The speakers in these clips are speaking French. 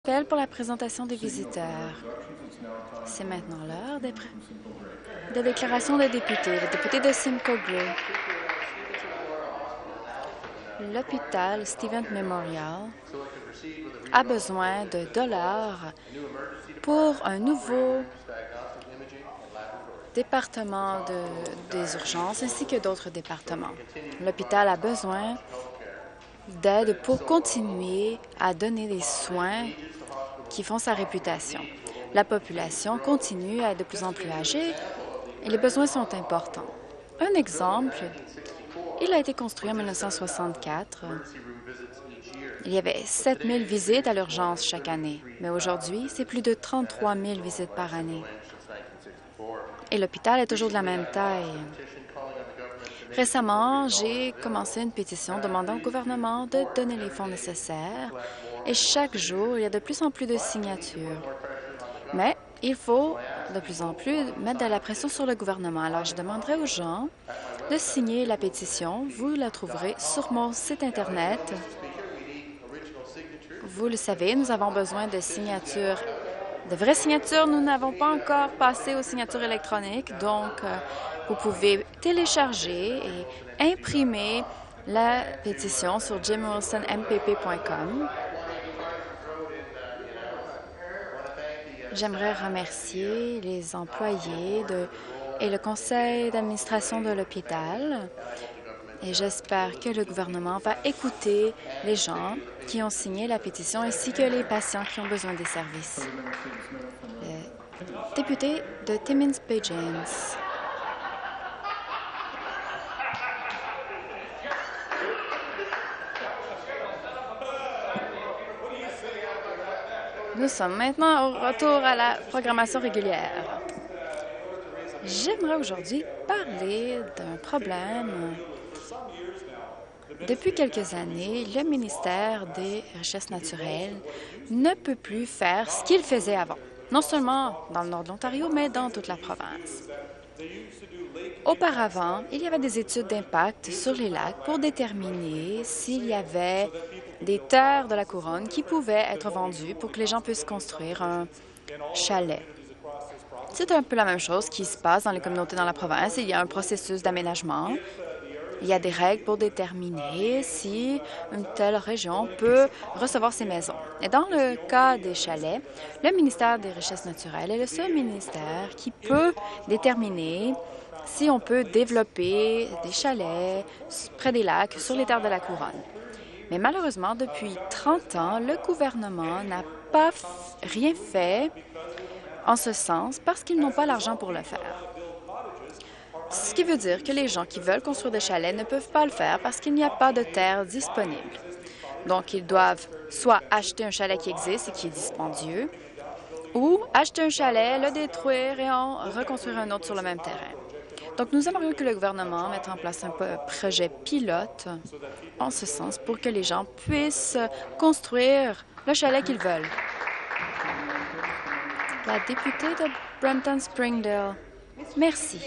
appel pour la présentation des visiteurs. C'est maintenant l'heure des déclarations des députés. Le député de Simcoe Grey. L'hôpital Stevens Memorial a besoin de dollars pour un nouveau département des urgences ainsi que d'autres départements. L'hôpital a besoin d'aide pour continuer à donner des soins qui font sa réputation. La population continue à être de plus en plus âgée et les besoins sont importants. Un exemple, il a été construit en 1964. Il y avait 7 000 visites à l'urgence chaque année, mais aujourd'hui, c'est plus de 33 000 visites par année. Et l'hôpital est toujours de la même taille. Récemment, j'ai commencé une pétition demandant au gouvernement de donner les fonds nécessaires et chaque jour, il y a de plus en plus de signatures. Mais il faut de plus en plus mettre de la pression sur le gouvernement. Alors, je demanderai aux gens de signer la pétition. Vous la trouverez sur mon site Internet. Vous le savez, nous avons besoin de signatures, de vraies signatures. Nous n'avons pas encore passé aux signatures électroniques, donc vous pouvez télécharger et imprimer la pétition sur jimwilsonmpp.com. J'aimerais remercier les employés et le conseil d'administration de l'hôpital. Et j'espère que le gouvernement va écouter les gens qui ont signé la pétition ainsi que les patients qui ont besoin des services. Le député de Timmins Bay James. Nous sommes maintenant au retour à la programmation régulière. J'aimerais aujourd'hui parler d'un problème. Depuis quelques années, le ministère des Richesses naturelles ne peut plus faire ce qu'il faisait avant, non seulement dans le nord de l'Ontario, mais dans toute la province. Auparavant, il y avait des études d'impact sur les lacs pour déterminer s'il y avait des terres de la couronne qui pouvaient être vendues pour que les gens puissent construire un chalet. C'est un peu la même chose qui se passe dans les communautés dans la province. Il y a un processus d'aménagement. Il y a des règles pour déterminer si une telle région peut recevoir ces maisons. Et dans le cas des chalets, le ministère des Richesses naturelles est le seul ministère qui peut déterminer si on peut développer des chalets près des lacs sur les terres de la couronne. Mais malheureusement, depuis 30 ans, le gouvernement n'a pas rien fait en ce sens parce qu'ils n'ont pas l'argent pour le faire. Ce qui veut dire que les gens qui veulent construire des chalets ne peuvent pas le faire parce qu'il n'y a pas de terre disponible. Donc, ils doivent soit acheter un chalet qui existe et qui est dispendieux, ou acheter un chalet, le détruire et en reconstruire un autre sur le même terrain. Donc, nous aimerions que le gouvernement mette en place un projet pilote en ce sens pour que les gens puissent construire le chalet qu'ils veulent. La députée de Brampton-Springdale. Merci.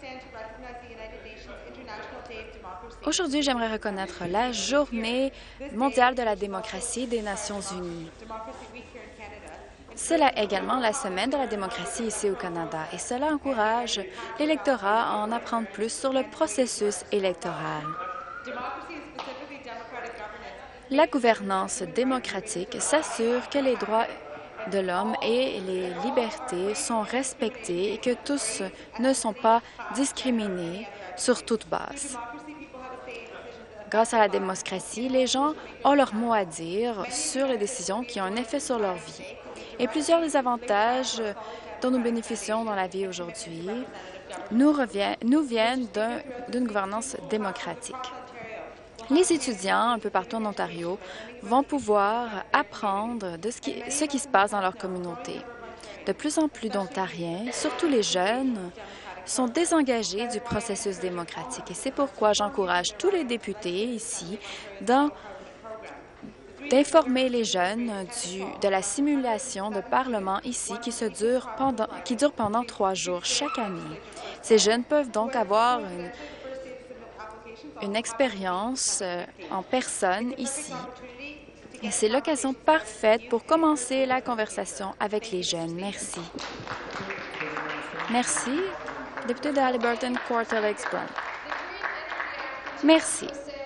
Aujourd'hui, j'aimerais reconnaître la Journée mondiale de la démocratie des Nations unies. C'est également la semaine de la démocratie ici au Canada et cela encourage l'électorat à en apprendre plus sur le processus électoral. La gouvernance démocratique s'assure que les droits de l'homme et les libertés sont respectés et que tous ne sont pas discriminés sur toute base. Grâce à la démocratie, les gens ont leur mot à dire sur les décisions qui ont un effet sur leur vie. Et plusieurs des avantages dont nous bénéficions dans la vie aujourd'hui nous viennent d'une gouvernance démocratique. Les étudiants un peu partout en Ontario vont pouvoir apprendre de ce qui se passe dans leur communauté. De plus en plus d'Ontariens, surtout les jeunes, sont désengagés du processus démocratique. Et c'est pourquoi j'encourage tous les députés ici d'informer les jeunes de la simulation de Parlement ici qui dure pendant 3 jours chaque année. Ces jeunes peuvent donc avoir une expérience en personne ici Et c'est l'occasion parfaite pour commencer la conversation avec les jeunes. Merci. Merci. Député de Haliburton, Quarter Lakes Brown. Merci.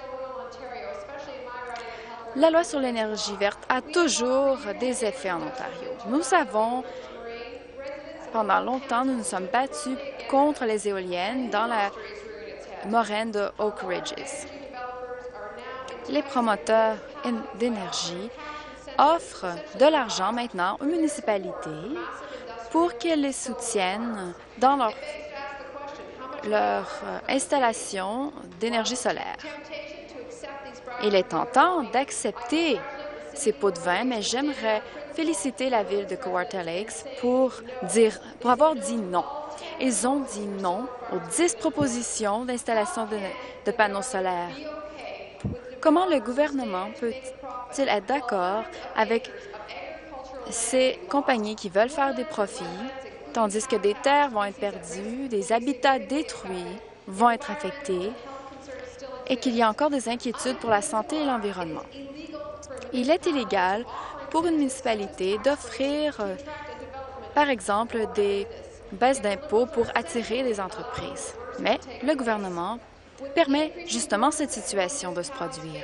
La loi sur l'énergie verte a toujours des effets en Ontario. Nous savons, pendant longtemps, nous nous sommes battus contre les éoliennes dans la moraine de Oak Ridges. Les promoteurs d'énergie offrent de l'argent maintenant aux municipalités pour qu'elles les soutiennent dans leur installation d'énergie solaire. Il est tentant d'accepter ces pots de vin, mais j'aimerais féliciter la ville de Kawartha Lakes pour avoir dit non. Ils ont dit non aux 10 propositions d'installation de panneaux solaires. Comment le gouvernement peut-il être d'accord avec ces compagnies qui veulent faire des profits, tandis que des terres vont être perdues, des habitats détruits vont être affectés et qu'il y a encore des inquiétudes pour la santé et l'environnement? Il est illégal pour une municipalité d'offrir, par exemple, des baisses d'impôts pour attirer des entreprises. Mais le gouvernement permet justement cette situation de se produire.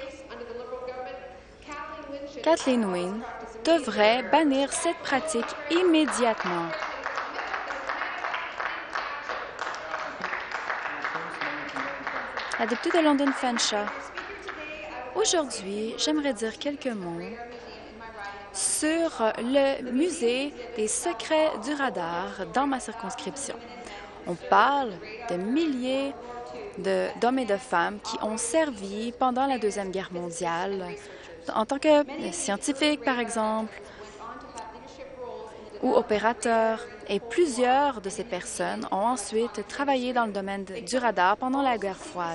Kathleen Wynne devrait bannir cette pratique immédiatement. La députée de London Fanshawe. Aujourd'hui, j'aimerais dire quelques mots sur le musée des secrets du radar dans ma circonscription. On parle de milliers d'hommes et de femmes qui ont servi pendant la Deuxième Guerre mondiale en tant que scientifiques, par exemple, ou opérateurs. Et plusieurs de ces personnes ont ensuite travaillé dans le domaine du radar pendant la guerre froide.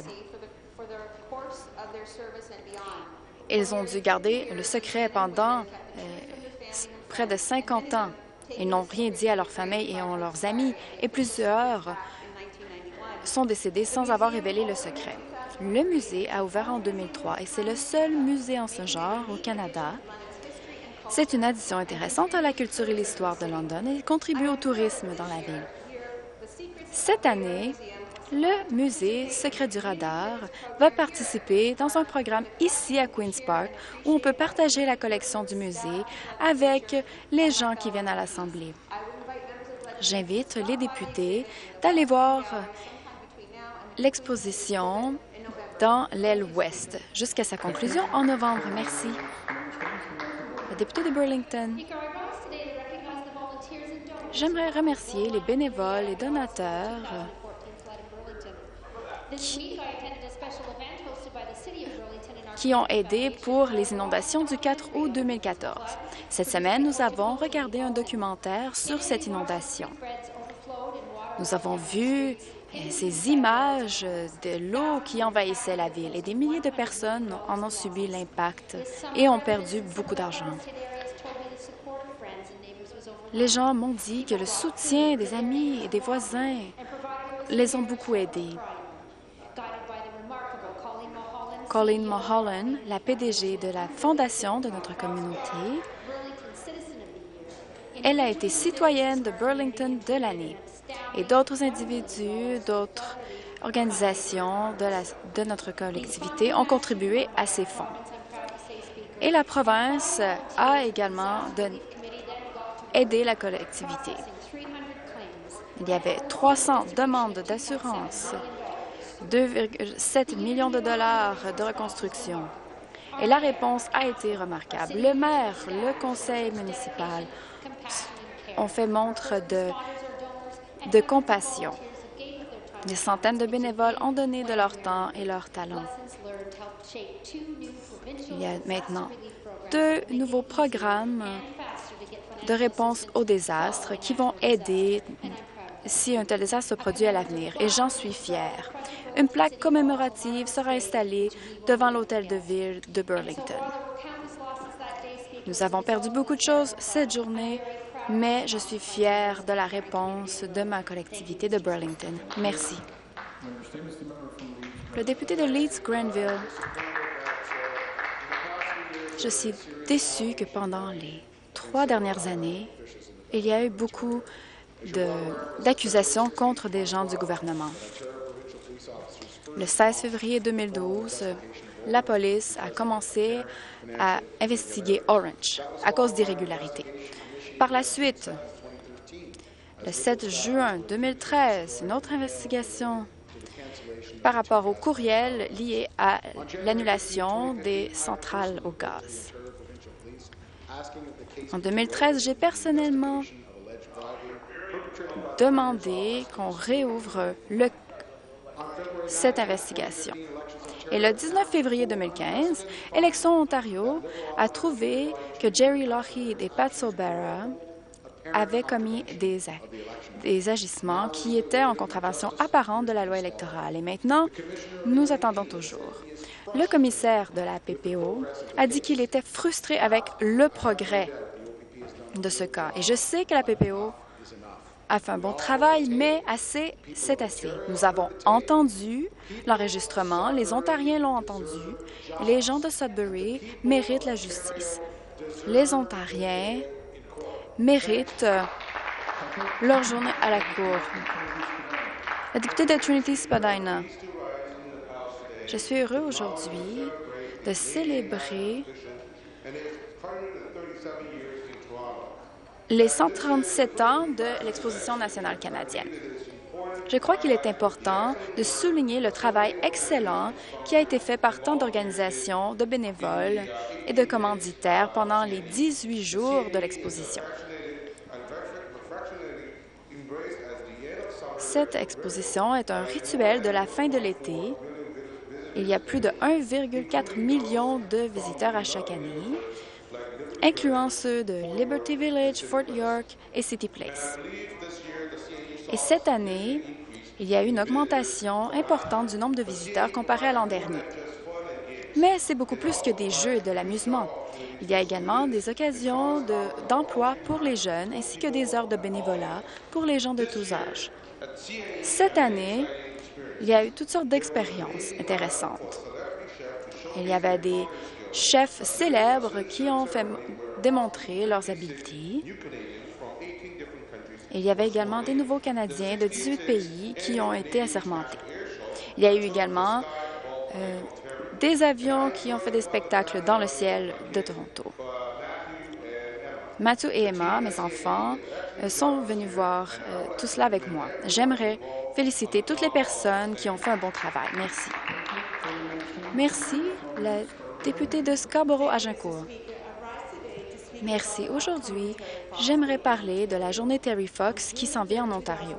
Ils ont dû garder le secret pendant près de 50 ans. Ils n'ont rien dit à leur famille et à leurs amis, et plusieurs sont décédés sans avoir révélé le secret. Le musée a ouvert en 2003 et c'est le seul musée en ce genre au Canada. C'est une addition intéressante à la culture et l'histoire de London et contribue au tourisme dans la ville. Cette année, le musée Secret du radar va participer dans un programme ici à Queen's Park où on peut partager la collection du musée avec les gens qui viennent à l'Assemblée. J'invite les députés d'aller voir l'exposition dans l'aile ouest jusqu'à sa conclusion en novembre. Merci. Le député de Burlington. J'aimerais remercier les bénévoles et donateurs qui ont aidé pour les inondations du 4 août 2014. Cette semaine, nous avons regardé un documentaire sur cette inondation. Nous avons vu ces images de l'eau qui envahissait la ville et des milliers de personnes en ont subi l'impact et ont perdu beaucoup d'argent. Les gens m'ont dit que le soutien des amis et des voisins les ont beaucoup aidés. Colleen Mulholland, la PDG de la fondation de notre communauté, elle a été citoyenne de Burlington de l'année. Et d'autres individus, d'autres organisations de notre collectivité ont contribué à ces fonds. Et la province a également aidé la collectivité. Il y avait 300 demandes d'assurance, 2,7 millions de dollars de reconstruction. Et la réponse a été remarquable. Le maire, le conseil municipal ont fait montre de compassion. Des centaines de bénévoles ont donné de leur temps et leur talent. Il y a maintenant 2 nouveaux programmes de réponse aux désastres qui vont aider si un tel désastre se produit à l'avenir, et j'en suis fière. Une plaque commémorative sera installée devant l'hôtel de ville de Burlington. Nous avons perdu beaucoup de choses cette journée, mais je suis fière de la réponse de ma collectivité de Burlington. Merci. Le député de Leeds-Grenville. Je suis déçue que pendant les 3 dernières années, il y a eu beaucoup d'accusations contre des gens du gouvernement. Le 16 février 2012, la police a commencé à investiguer Orange à cause d'irrégularités. Par la suite, le 7 juin 2013, une autre investigation par rapport au courriel lié à l'annulation des centrales au gaz. En 2013, j'ai personnellement demandé qu'on réouvre cette investigation. Et le 19 février 2015, Élections Ontario a trouvé que Jerry Lougheed et Pat Sorbara avaient commis des agissements qui étaient en contravention apparente de la loi électorale. Et maintenant, nous attendons toujours. Le commissaire de la PPO a dit qu'il était frustré avec le progrès de ce cas. Et je sais que la PPO a fait un bon travail, mais assez, c'est assez. Nous avons entendu l'enregistrement, les Ontariens l'ont entendu, les gens de Sudbury méritent la justice. Les Ontariens méritent leur journée à la Cour. La députée de Trinity-Spadina, je suis heureux aujourd'hui de célébrer les 137 ans de l'Exposition nationale canadienne. Je crois qu'il est important de souligner le travail excellent qui a été fait par tant d'organisations, de bénévoles et de commanditaires pendant les 18 jours de l'exposition. Cette exposition est un rituel de la fin de l'été. Il y a plus de 1,4 million de visiteurs à chaque année, incluant ceux de Liberty Village, Fort York et City Place. Et cette année, il y a eu une augmentation importante du nombre de visiteurs comparé à l'an dernier. Mais c'est beaucoup plus que des jeux et de l'amusement. Il y a également des occasions d'emploi pour les jeunes ainsi que des heures de bénévolat pour les gens de tous âges. Cette année, il y a eu toutes sortes d'expériences intéressantes. Il y avait des chefs célèbres qui ont fait démontrer leurs habiletés. Il y avait également des nouveaux Canadiens de 18 pays qui ont été assermentés. Il y a eu également des avions qui ont fait des spectacles dans le ciel de Toronto. Matthew et Emma, mes enfants, sont venus voir tout cela avec moi. J'aimerais féliciter toutes les personnes qui ont fait un bon travail. Merci. Merci, la députée de Scarborough-Agincourt. Merci. Aujourd'hui, j'aimerais parler de la journée Terry Fox qui s'en vient en Ontario.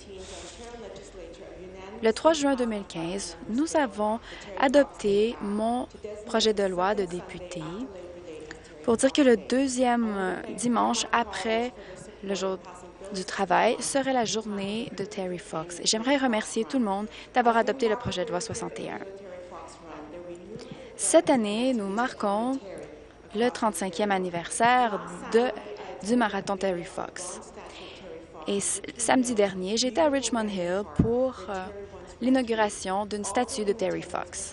Le 3 juin 2015, nous avons adopté mon projet de loi de député pour dire que le deuxième dimanche après le jour du travail serait la journée de Terry Fox. J'aimerais remercier tout le monde d'avoir adopté le projet de loi 61. Cette année, nous marquons le 35e anniversaire du marathon Terry Fox. Et samedi dernier, j'étais à Richmond Hill pour l'inauguration d'une statue de Terry Fox.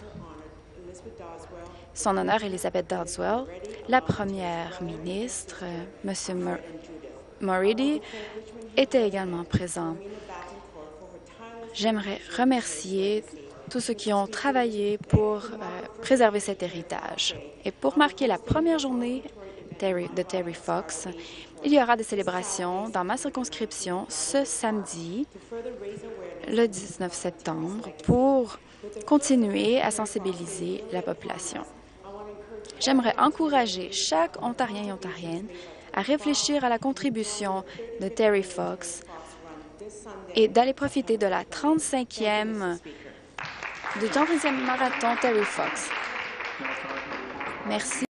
Son honneur, Elizabeth Doddswell, la première ministre, M. Moridi, était également présent. J'aimerais remercier tous ceux qui ont travaillé pour préserver cet héritage. Et pour marquer la première journée de Terry Fox, il y aura des célébrations dans ma circonscription ce samedi, le 19 septembre, pour continuer à sensibiliser la population. J'aimerais encourager chaque Ontarien et Ontarienne à réfléchir à la contribution de Terry Fox et d'aller profiter de la 35e marathon Terry Fox. Merci.